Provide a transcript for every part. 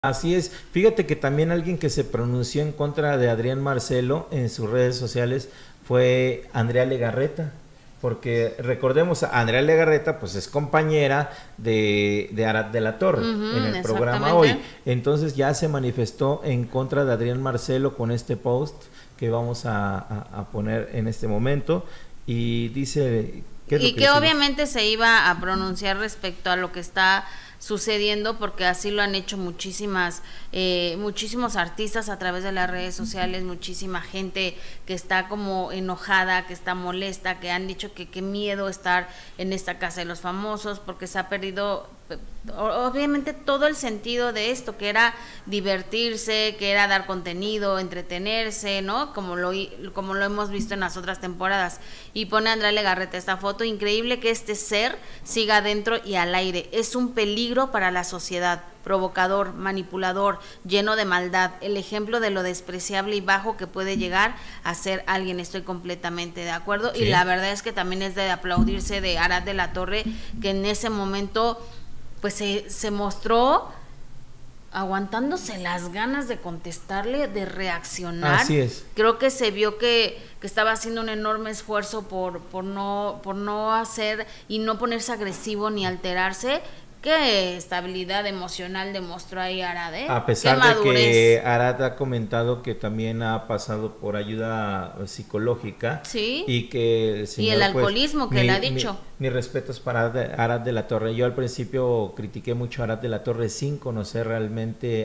Así es, fíjate que también alguien que se pronunció en contra de Adrián Marcelo en sus redes sociales fue Andrea Legarreta, porque recordemos, a Andrea Legarreta pues es compañera de Arad de la Torre en el programa Hoy, entonces ya se manifestó en contra de Adrián Marcelo con este post que vamos a poner en este momento y dice... Y que obviamente se iba a pronunciar respecto a lo que está sucediendo, porque así lo han hecho muchísimos artistas a través de las redes sociales, muchísima gente que está como enojada, que está molesta, que han dicho que qué miedo estar en esta casa de los famosos, porque se ha perdido obviamente todo el sentido de esto, que era divertirse, que era dar contenido, entretenerse, ¿no? Como lo hemos visto en las otras temporadas. Y pone Andrea Legarreta esta foto: increíble que este ser siga adentro y al aire, es un peligro para la sociedad, provocador, manipulador, lleno de maldad, el ejemplo de lo despreciable y bajo que puede llegar a ser alguien. Estoy completamente de acuerdo. Sí. Y la verdad es que también es de aplaudirse de Arad de la Torre, que en ese momento pues se mostró aguantándose las ganas de contestarle, de reaccionar. Así es. Creo que se vio que estaba haciendo un enorme esfuerzo por no hacer y no ponerse agresivo ni alterarse. Qué estabilidad emocional demostró ahí Arad, ¿eh? A pesar de que Arad ha comentado que también ha pasado por ayuda psicológica. Sí. Y que el señor, y el alcoholismo, pues, que le ha dicho. Mis respetos para Arad de la Torre. Yo al principio critiqué mucho a Arad de la Torre sin conocer realmente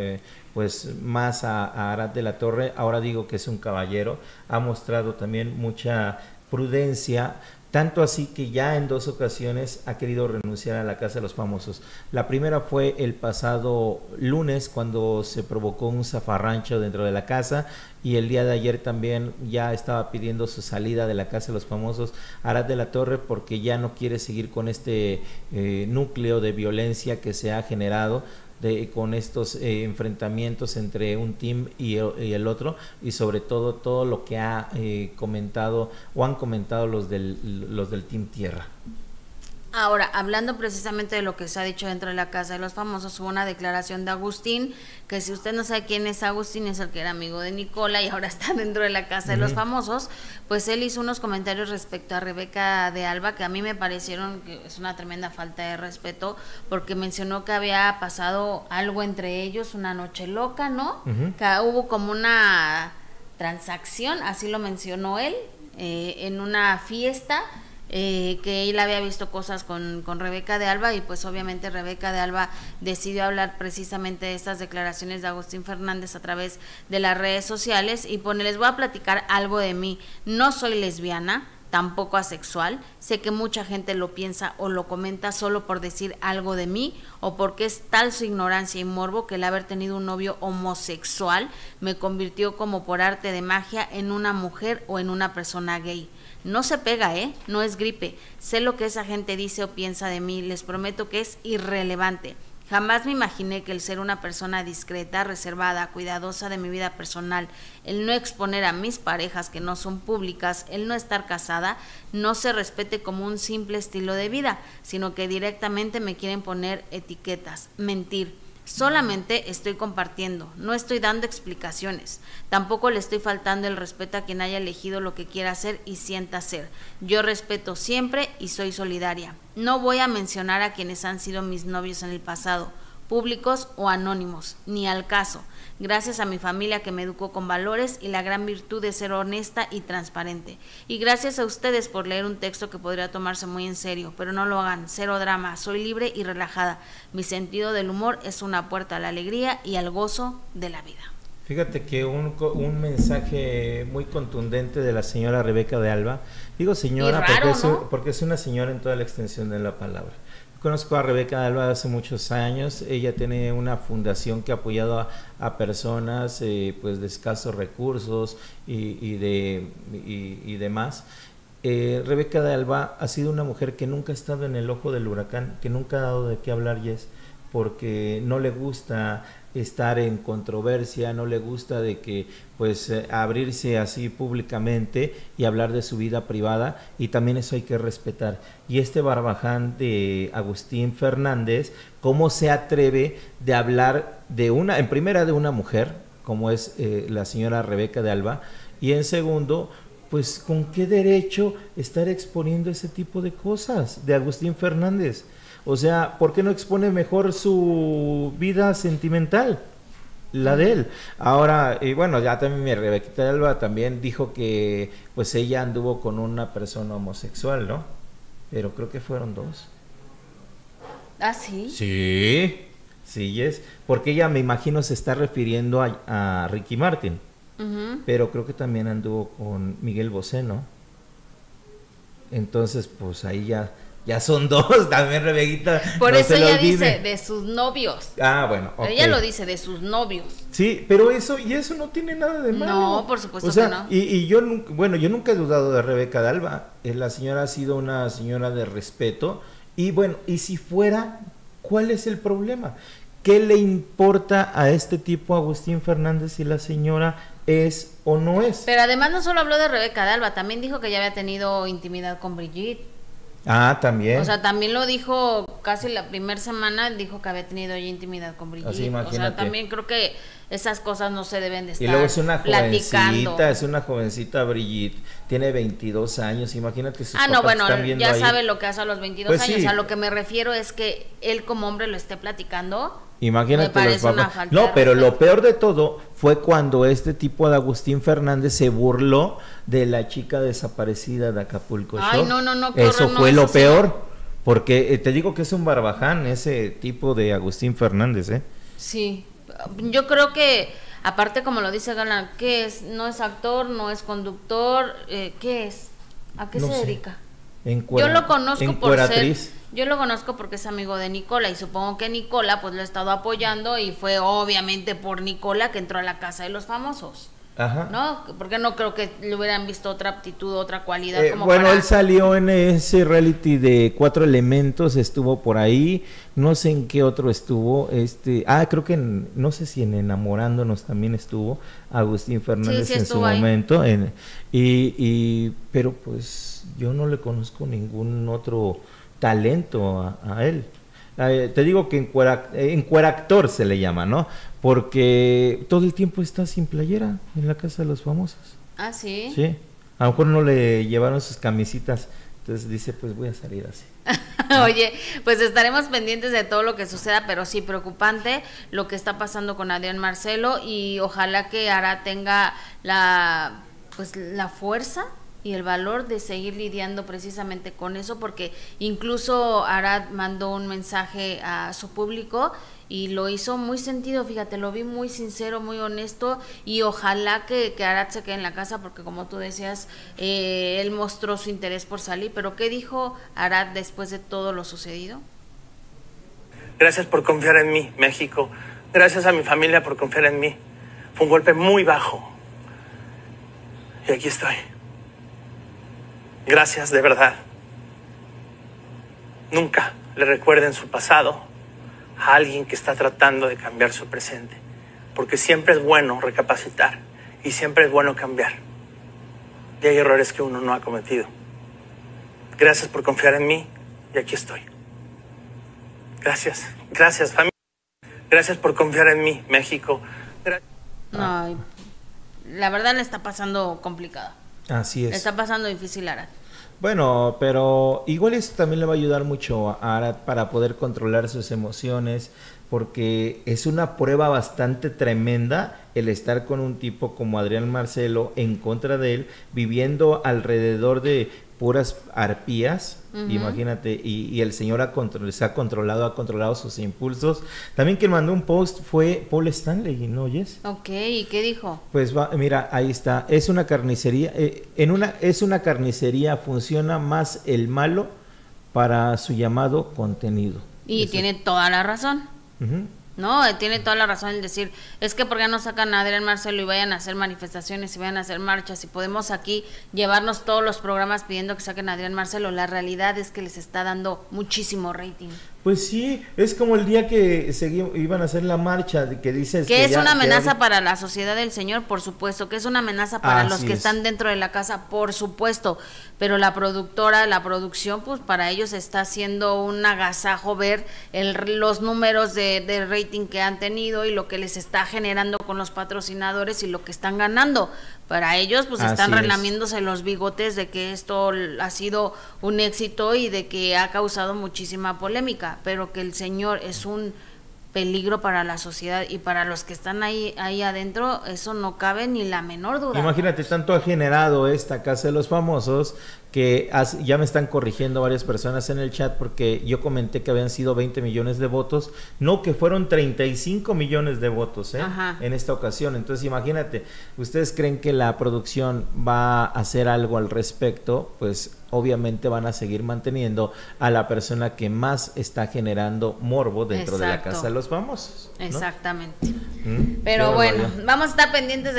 pues más a Arad de la Torre. Ahora digo que es un caballero. Ha mostrado también mucha prudencia. Tanto así que ya en 2 ocasiones ha querido renunciar a la Casa de los Famosos. La primera fue el pasado lunes, cuando se provocó un zafarrancho dentro de la casa, y el día de ayer también ya estaba pidiendo su salida de la Casa de los Famosos Arad de la Torre, porque ya no quiere seguir con este núcleo de violencia que se ha generado con estos enfrentamientos entre un team y el otro, y sobre todo lo que ha comentado o han comentado los del Team Tierra. Ahora, hablando precisamente de lo que se ha dicho dentro de la Casa de los Famosos, hubo una declaración de Agustín, que si usted no sabe quién es Agustín, es el que era amigo de Nicola y ahora está dentro de la Casa de los Famosos. Pues él hizo unos comentarios respecto a Rebeca de Alba que a mí me parecieron que es una tremenda falta de respeto, porque mencionó que había pasado algo entre ellos, una noche loca, ¿no? Que hubo como una transacción, así lo mencionó él, en una fiesta, que él había visto cosas con Rebeca de Alba, y pues obviamente Rebeca de Alba decidió hablar precisamente de estas declaraciones de Agustín Fernández a través de las redes sociales y pone: les voy a platicar algo de mí, no soy lesbiana, tampoco asexual, sé que mucha gente lo piensa o lo comenta solo por decir algo de mí, o porque es tal su ignorancia y morbo que el haber tenido un novio homosexual me convirtió como por arte de magia en una mujer o en una persona gay. No se pega, no es gripe. Sé lo que esa gente dice o piensa de mí, les prometo que es irrelevante. Jamás me imaginé que el ser una persona discreta, reservada, cuidadosa de mi vida personal, el no exponer a mis parejas que no son públicas, el no estar casada, no se respete como un simple estilo de vida, sino que directamente me quieren poner etiquetas, mentir. Solamente estoy compartiendo, no estoy dando explicaciones, tampoco le estoy faltando el respeto a quien haya elegido lo que quiera hacer y sienta hacer. Yo respeto siempre y soy solidaria. No voy a mencionar a quienes han sido mis novios en el pasado, públicos o anónimos, ni al caso. Gracias a mi familia que me educó con valores y la gran virtud de ser honesta y transparente. Y gracias a ustedes por leer un texto que podría tomarse muy en serio, pero no lo hagan, cero drama, soy libre y relajada. Mi sentido del humor es una puerta a la alegría y al gozo de la vida. Fíjate que un mensaje muy contundente de la señora Rebeca de Alba. Digo señora raro, porque es una señora en toda la extensión de la palabra. Conozco a Rebeca de Alba hace muchos años. Ella tiene una fundación que ha apoyado a personas pues de escasos recursos y demás. Rebeca de Alba ha sido una mujer que nunca ha estado en el ojo del huracán, que nunca ha dado de qué hablar, Jess, porque no le gusta estar en controversia, no le gusta de que pues abrirse así públicamente y hablar de su vida privada, y también eso hay que respetar. Y este barbaján de Agustín Fernández, ¿cómo se atreve de hablar de una, en primera, de una mujer como es la señora Rebeca de Alba, y en segundo, pues con qué derecho estar exponiendo ese tipo de cosas de Agustín Fernández? O sea, ¿por qué no expone mejor su vida sentimental? La de él. Ahora, y bueno, ya también mi Rebequita de Alba también dijo que pues ella anduvo con una persona homosexual, ¿no? Pero creo que fueron dos. ¿Ah, sí? Sí, sí es. Porque ella, me imagino, se está refiriendo a Ricky Martin. Pero creo que también anduvo con Miguel Bosé, ¿no? Entonces, pues ahí ya son dos, también Rebequita. Por no eso se lo ella olvide. dice de sus novios. Ah, bueno, okay. Ella lo dice de sus novios. Sí, pero eso no tiene nada de malo. No, por supuesto, o sea, que no. Y yo, bueno, yo nunca he dudado de Rebeca de Alba. La señora ha sido una señora de respeto. Y bueno, y si fuera, ¿cuál es el problema? ¿Qué le importa a este tipo, Agustín Fernández, si la señora es o no es? Pero además no solo habló de Rebeca de Alba, también dijo que ya había tenido intimidad con Brigitte. Ah, también. O sea, también lo dijo casi la primera semana, dijo que había tenido ya intimidad con Brigitte. Así, imagínate. O sea, también creo que esas cosas no se deben de estar y luego es una platicando. jovencita, Brigitte, tiene 22 años, imagínate sus papás no, bueno, están viendo ya ahí. sabe lo que hace a los 22 Pues años. sí. A lo que me refiero es que él como hombre lo esté platicando. Imagínate me parece los una papás. falta No, de pero respeto. lo peor de todo fue cuando este tipo de Agustín Fernández se burló de la chica desaparecida de Acapulco Ay, Shore. no, qué Eso horror, no, fue eso lo sí. peor, porque te digo que es un barbaján ese tipo de Agustín Fernández, ¿eh? Sí, yo creo que, aparte como lo dice Galán, ¿qué es? No es actor, no es conductor, ¿qué es? ¿A qué No se sé. dedica? Yo Yo lo conozco por ser, actriz. yo lo conozco porque es amigo de Nicola y supongo que Nicola pues lo ha estado apoyando y fue obviamente por Nicola que entró a la Casa de los Famosos, Ajá. ¿no? Porque no creo que le hubieran visto otra aptitud, otra cualidad como Bueno, para... él salió en ese reality de 4 Elementos, estuvo por ahí, no sé en qué otro estuvo, creo que no sé si en Enamorándonos también estuvo Agustín Fernández Sí, en su estuvo ahí. momento, pero pues yo no le conozco ningún otro talento a él. Te digo que encueractor se le llama, ¿no? Porque todo el tiempo está sin playera en la Casa de los Famosos. Ah, sí. Sí, a lo mejor no le llevaron sus camisitas, entonces dice, pues voy a salir así. Oye, pues estaremos pendientes de todo lo que suceda, pero sí preocupante lo que está pasando con Adrián Marcelo y ojalá que Arad tenga la fuerza y el valor de seguir lidiando precisamente con eso, porque incluso Arad mandó un mensaje a su público y lo hizo muy sentido, fíjate, lo vi muy sincero, muy honesto, y ojalá que Arad se quede en la casa, porque como tú decías, él mostró su interés por salir, pero ¿qué dijo Arad después de todo lo sucedido? Gracias por confiar en mí, México. Gracias a mi familia por confiar en mí. Fue un golpe muy bajo. Y aquí estoy. Gracias, de verdad. Nunca le recuerden su pasado a alguien que está tratando de cambiar su presente, porque siempre es bueno recapacitar y siempre es bueno cambiar. Y hay errores que uno no ha cometido. Gracias por confiar en mí y aquí estoy. Gracias, familia. Gracias por confiar en mí, México. Ay, la verdad le está pasando complicada. Así Le es. está pasando difícil a Arad. Bueno, pero igual eso también le va a ayudar mucho a Arad para poder controlar sus emociones, porque es una prueba bastante tremenda el estar con un tipo como Adrián Marcelo en contra de él, viviendo alrededor de puras arpías, imagínate, y el señor se ha controlado sus impulsos. También quien mandó un post fue Paul Stanley, ¿no oyes? Ok, ¿y qué dijo? Pues mira, ahí está, es una carnicería, es una carnicería, funciona más el malo para su llamado contenido. Y Eso. tiene toda la razón. Ujú. No, tiene toda la razón en decir, es que ¿por qué no sacan a Adrián Marcelo y vayan a hacer manifestaciones y vayan a hacer marchas y podemos aquí llevarnos todos los programas pidiendo que saquen a Adrián Marcelo? La realidad es que les está dando muchísimo rating. Pues sí, es como el día que iban a hacer la marcha, que dices que es una amenaza que... para la sociedad del Señor, por supuesto, que es una amenaza para los que están dentro de la casa, por supuesto, pero la producción, pues para ellos está siendo un agasajo ver los números de rating que han tenido y lo que les está generando con los patrocinadores y lo que están ganando. Para ellos, pues están relamiéndose los bigotes de que esto ha sido un éxito y de que ha causado muchísima polémica, pero que el Señor es un peligro para la sociedad y para los que están ahí adentro, eso no cabe ni la menor duda. Imagínate, tanto ha generado esta Casa de los Famosos que ya me están corrigiendo varias personas en el chat porque yo comenté que habían sido 20 millones de votos, no, que fueron 35 millones de votos en esta ocasión. Entonces imagínate, ¿ustedes creen que la producción va a hacer algo al respecto? Pues obviamente van a seguir manteniendo a la persona que más está generando morbo dentro de la Casa de los Famosos, ¿no? Exactamente. Pero bueno, vamos a estar pendientes de